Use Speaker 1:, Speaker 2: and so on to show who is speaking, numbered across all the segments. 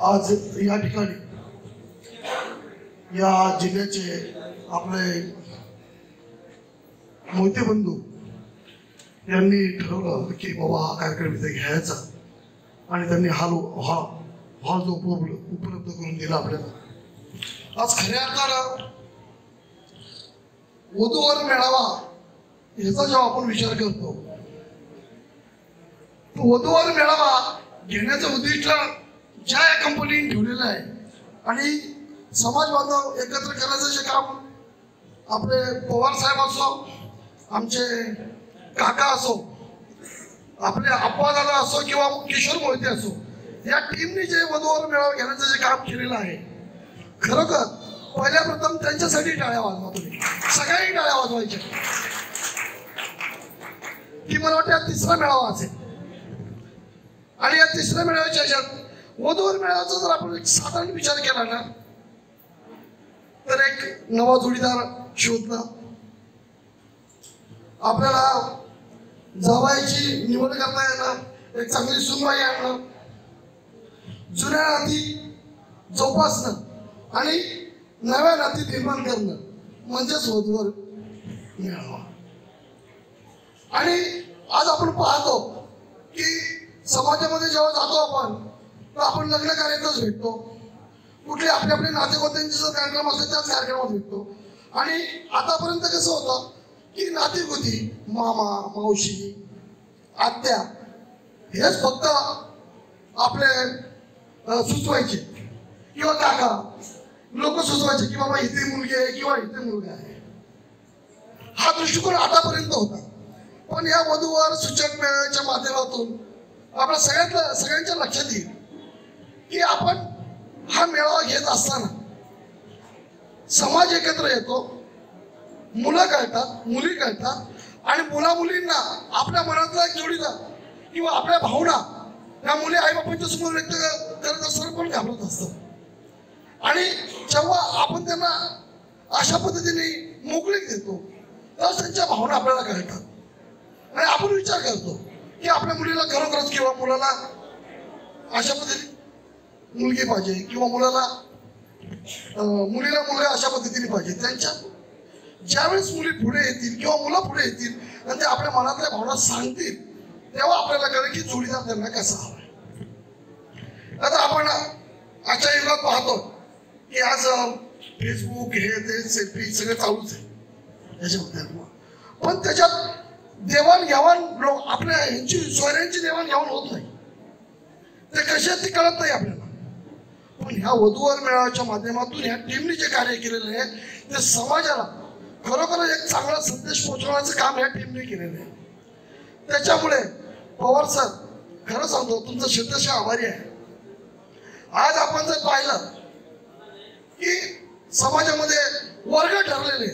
Speaker 1: आज या ठिकाणी या जिल्ह्याचे आपले मोहिते बंधू यांनी ठरवलं की बाबा हा कार्यक्रम इथे घ्यायचा आणि त्यांनी हॉल जो उपलब्ध करून दिला आपल्याला। आज खऱ्या अर्थानं वधूवर मेळावा याचा जेव्हा आपण विचार करतो तो वधूवर मेळावा घेण्याचं उद्दिष्ट ज्या या कंपनीने ठेवलेलं आहे आणि समाज बांधव एकत्र करण्याचं जे काम आपले पवार साहेब असो, आमचे काका असो, आपले आप्पा दादा असो किंवा किशोर मोहिते असो, या टीमने जे वधूवर मेळावा घेण्याचं जे काम केलेलं आहे, खरोखर पहिल्या प्रथम त्यांच्यासाठी टाळ्या वाजवा तुम्ही सगळ्यांनी टाळ्या वाजवायच्या। की मला वाटतं तिसरा मेळावा असेल आणि या तिसऱ्या मेळाव्याच्या ह्याच्यात वधूवर मेळाव्याचा जर आपण एक साधारण विचार केला ना तर एक नवा जोडीदार शोधणं, आपल्याला जावयाची निवड करता येणं, एक चांगली सुनबाई आणणं, जुन्या नाती जोपासणं आणि नव्या नाती निर्माण करणं म्हणजेच वधूवर मेळावा। आणि आज आपण पाहतो की समाजामध्ये जेव्हा जातो तर आपण लग्न कार्यातच भेटतो, कुठले आपले आपले नातेगोत्यांचे जर कार्यक्रम असतो त्याच कार्यक्रमात भेटतो। आणि आतापर्यंत कसं होतं की नातेगोती मामा मावशी आत्या हेच फक्त आपले सुचवायचे किंवा काका लोक सुचवायचे की बाबा इथे मुलगी आहे किंवा इथे मुलगा आहे, हा दृष्टिकोन आतापर्यंत होता। पण या वधूवर सूचक मेळाव्याच्या माध्यमातून आपल्या सगळ्यांच्या लक्षात येईल की आपण हा मेळावा घेत असताना समाज एकत्र येतो, मुलं कळतात मुली कळतात आणि मुला मुलींना आपल्या मनातला एक जोडीदार किंवा आपल्या भावना या मुली आई बापांच्या समोर व्यक्त करत असताना पण घाबरत असतात। आणि जेव्हा आपण त्यांना अशा पद्धतीने मोकळीक देतो तर त्यांच्या भावना आपल्याला कळतात आणि आपण विचार करतो की आपल्या मुलीला खरोखरच किंवा मुलाला अशा पद्धतीने मुलगी पाहिजे किंवा मुलीला मुलगा अशा पद्धतीने पाहिजे। त्यांच्या ज्यावेळेस मुली पुढे येतील किंवा मुलं पुढे येतील आणि ते आपल्या मनातल्या भावना सांगतील तेव्हा आपल्याला कळेल की जोडीदार त्यांना कसा हवा। आता आपण आजच्या युगात पाहतो की आज फेसबुक हे ते सेल्फी सगळं चालूच आहे याच्यामध्ये, पण त्याच्यात देवाणघेवाण आपल्या यांची सोयऱ्यांची देवाणघेवाण होत नाही, ते कसे आहेत ते कळत नाही आपल्याला। पण ह्या वधूवर मेळाव्याच्या माध्यमातून ह्या टीमने जे कार्य केलेलं आहे ते समाजाला खरोखर एक चांगला संदेश पोहोचवण्याचं काम ह्या टीमने केलेलं आहे। त्याच्यामुळे पवार सर खरं सांगतो तुमचा शतशः आभारी आहे। आज आपण जर पाहिलं की समाजामध्ये वर्ग ठरलेले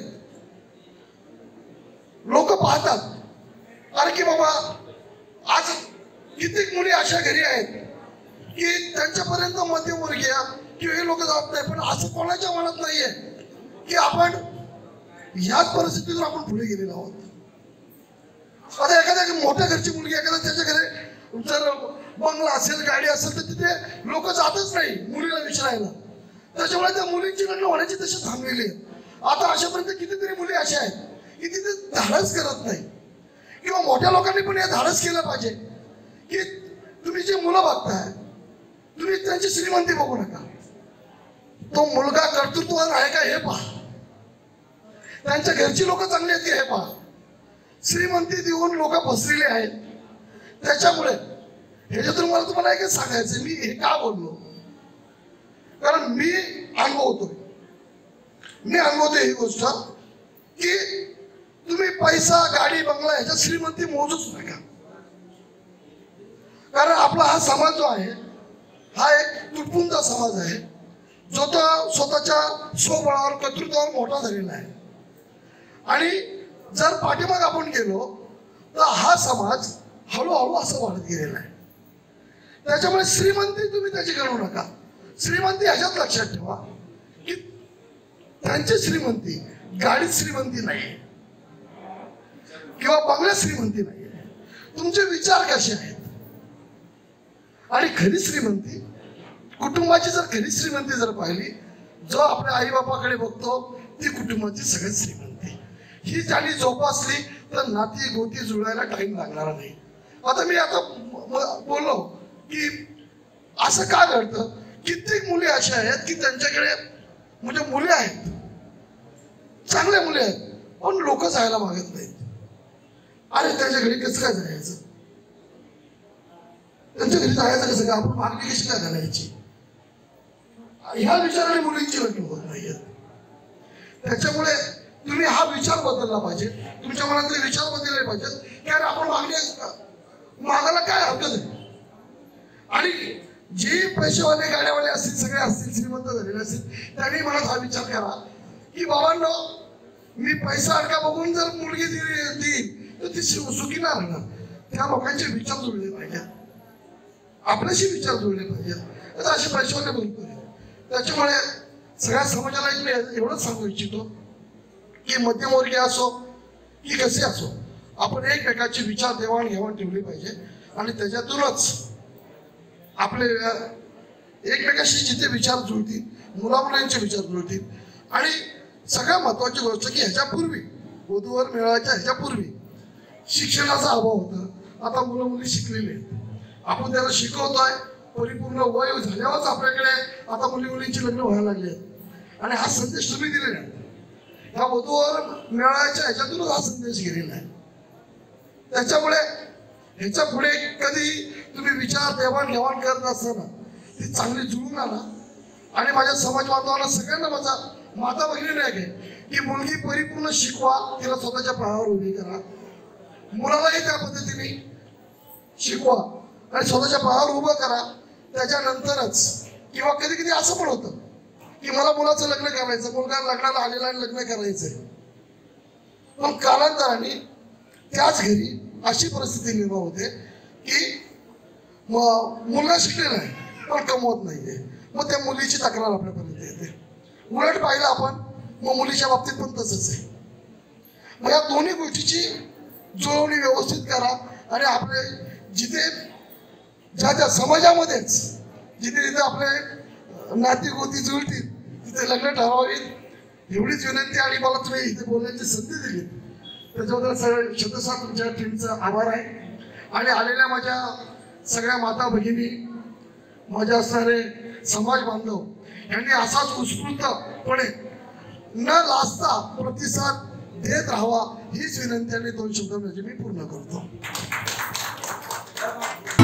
Speaker 1: लोक पाहतात अरे की बाबा आज कित्येक मुली अशा घरी आहेत की त्यांच्यापर्यंत मध्यमवर्गीय किंवा हे लोक जात नाही, पण असं कोणाच्या मनात नाहीये की आपण ह्याच परिस्थितीतून आपण पुढे गेलेलो आहोत। आता एखाद्या मोठ्या घरची मुलगी एखाद्या त्याच्या घरी जर बंगला असेल गाडी असेल तर तिथे लोक जातच नाही मुलीला विचारायला, त्याच्यामुळे त्या मुलींची लग्न होण्याची तशी थांबलेली आहे। आता अशापर्यंत कितीतरी मुली अशा आहेत की तिथे धाडस करत नाही किंवा मोठ्या लोकांनी पण हे धाडस केलं पाहिजे की तुम्ही जे मुलं बघताय तुम्ही त्यांची श्रीमंती बघू नका, तो मुलगा कर्तृत्ववान आहे का हे पहा, त्यांच्या घरची लोक चांगली आहेत हे पहा। श्रीमंती देऊन लोक फसलेले आहेत। त्याच्यामुळे ह्याच्यातून मला तुम्हाला एक सांगायचं, मी हे का बोललो कारण मी अनुभवतोय ही गोष्ट की तुम्ही पैसा गाडी बंगला ह्याच्या श्रीमंती मोजूच नका, कारण आपला हा समाज जो आहे हा एक तुटपुंजा समाज आहे जो तो स्वतःच्या स्वबळावर कर्तृत्वावर मोठा झालेला आहे। आणि जर पाठीमाग आपण गेलो तर हा समाज हळूहळू असं वाढत गेलेला आहे। त्याच्यामुळे श्रीमंती तुम्ही त्याची गणू नका, श्रीमंती ह्याच्यात लक्षात ठेवा की त्यांची श्रीमंती गाडीत श्रीमंती नाही किंवा बंगल्यात श्रीमंती नाही, तुमचे विचार कसे आहेत। आणि खरी श्रीमंती कुटुंबाची जर खरी श्रीमंती जर पाहिली, जो आपल्या आई बापाकडे बघतो ती कुटुंबाची सगळ्यात श्रीमंती. ही ज्यांनी जोपासली तर नाती गोती जुळायला टाइम लागणार नाही. आता बोललो की असं का घडतं. कित्येक मुली अशा आहेत की त्यांच्याकडे म्हणजे मुले आहेत, चांगल्या मुली आहेत, पण लोक जायला मागत नाहीत. अरे त्यांच्या घरी कसं काय जायचं, त्यांच्या घरी जायचं कसं काय, आपण मागणी कशी काय घालायची, ह्या विचाराने मुलींची लग्न होत नाहीयेत. त्याच्यामुळे तुम्ही हा विचार बदलला पाहिजे, तुमच्या मनातले विचार बदलले पाहिजेत की अरे आपण मागायला काय हरकत आहे. आणि जे पैसेवाले गाड्यावाले असतील, सगळे असतील, श्रीमंत झालेले असतील, त्यांनी मनात हा विचार करा की बाबांनो, मी पैसा अडका बघून जर मुलगी दिली तर ती सुखी नाही राहणार. त्या लोकांचे विचार जुळले पाहिजेत, आपल्याशी विचार जुळले पाहिजेत. असे पैसेवाले भरपूर आहेत. त्याच्यामुळे सगळ्या समाजाला मी एवढंच सांगू इच्छितो की मध्यमवर्गीय असो की कसे असो, आपण एकमेकाची विचार देवाणघेवाण ठेवली पाहिजे. आणि त्याच्यातूनच आपले एकमेकाशी जिथे विचार जुळतील, मुलामुलांचे विचार जुळतील. आणि सगळ्यात महत्वाची गोष्ट की ह्याच्यापूर्वी वधूवर मिळायच्या ह्याच्यापूर्वी शिक्षणाचा अभाव होता. आता मुलं मुली शिकलेली आहेत, आपण त्याला शिकवतोय. परिपूर्ण वय झाल्यावरच आपल्याकडे आता मुली मुलींची लग्न व्हायला लागली आहेत. आणि हा संदेश तुम्ही दिलेला आहे, ह्या वधूवर मिळायच्या ह्याच्यातूनच हा संदेश गेलेला आहे. त्याच्यामुळे ह्याच्या पुढे कधी तुम्ही विचार देवाणघेवाण करत असताना ती चांगली जुळून आणा. आणि माझ्या समाज बांधवांना सगळ्यांना माझा माता भगिनी आहे की मुलगी परिपूर्ण शिकवा, तिला स्वतःच्या पायावर उभी करा. मुलालाही त्या पद्धतीने शिकवा आणि स्वतःच्या पायावर उभं करा. त्याच्यानंतरच किंवा कधी कधी असं पण होतं की मला मुलाचं लग्न करायचं, मुलगा लग्नाला आलेला आणि लग्न करायचंय, पण कालांतराने त्याच घरी अशी परिस्थिती निर्माण होते की मुलगा शिकलेला आहे पण कमवत नाहीये. मग त्या मुलीची तक्रार आपल्यापर्यंत येते. उलट पाहिलं आपण, मग मुलीच्या बाबतीत पण तसंच आहे. मग या दोन्ही गोष्टीची जुळवणी व्यवस्थित करा. आणि आपले जिथे ज्या समाजामध्येच जिथे आपले नाती गोती जुळतील तिथे लग्न ठरवावीत, एवढीच विनंती. आणि मला तुम्ही इथे बोलण्याची संधी दिली त्याच्याबद्दल शतशः तुमच्या टीमचा आभार आहे. आणि आलेल्या माझ्या सगळ्या माता भगिनी, माझ्या असणारे समाज बांधव यांनी असाच उत्स्फूर्तपणे न लाजता प्रतिसाद देत राहावा हीच विनंती आणि 2 शब्द म्हणजे मी पूर्ण करतो.